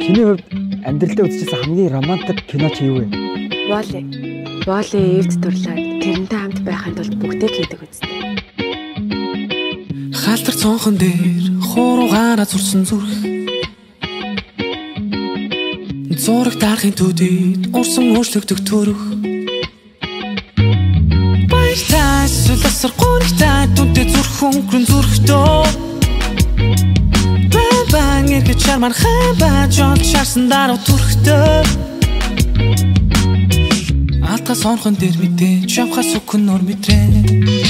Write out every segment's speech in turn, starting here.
Чиний хувьд амьдралдаа үзчихсэн хамгийн романтик кино чи юу вэ? Воли. Воли эрд турлаад тэрнтэй хамт байхын тулд бүгдээ хийдэг үстэй. Халтар цонхон дээр хуруугаараа зурсан зүрх. Зураг дарахын төдийд урсан өөрчлөгдөх төрөх. Баяртай сүлэсэр гонхтай түнтэй зүрх хөнгөн зүрхтөө. Бэбэн эргэж чармар хайбаа жол шарсан дараа түрхтөө. Алта сонхон дээр мэдээж явхаас үхэн нөр мэдрээч.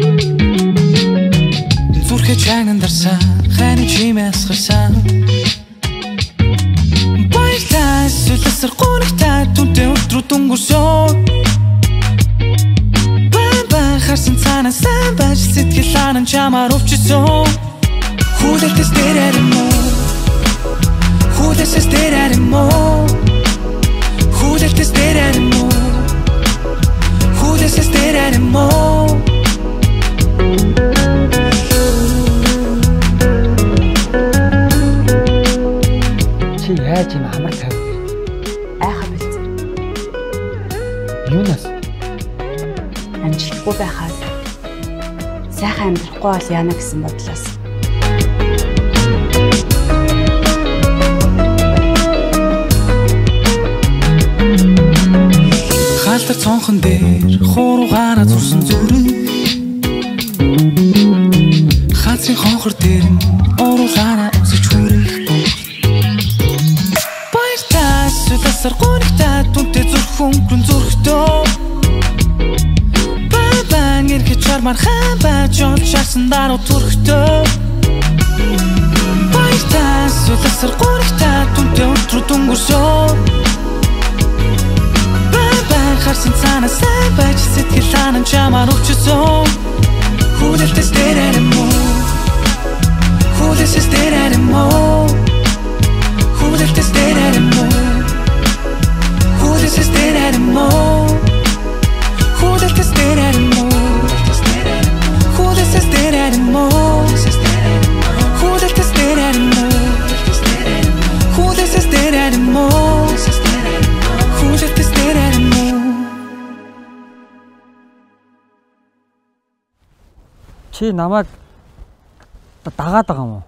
Зүрхэ чагнан дарсан хайрын чимээс гарсан. Баяртай сүлэсэр гонхтай түнтэй өдрөө дүнгөрсөн. Бэбэн харсан цаана сайн байж сэтгэл анан чамаар өвчсөн. Who let this stay anymore? Who let this stay anymore? Who let this stay anymore? Who let this stay anymore? Чи яаж юм амар тав? Айхаа бэлцээ. Юунаас? Амжилтгүй байхаас сайхан амьдрахгүй бол яана гэсэн бодлоос. Халтар цонхон дээр хуруугаараа зурсан зүрх. Хацрын хонхор дээр нь уруулаараа өсөж хүрэх. Баяртай сүлэсэр гонхтай түнтэй зүрх хөнгөн зүрхтөө. Бэбэн эргэж чармар хайбаа жол шарсан дараа түрхтөө. Баяртай сүлэсэр гонхтай түнтэй өдрөө дүнгөрсөн. Харсан цаана сайн байж сэтгэл анан чамаар өвчсөн. Who let this stay anymore? Who let this stay anymore? Who let this stay anymore? Who let this stay anymore? Who let this stay anymore? Who let this stay anymore? Who let this stay anymore? Who let this stay anymore? Who let this stay anymore? Чи намайг дагаад байгаа юм уу?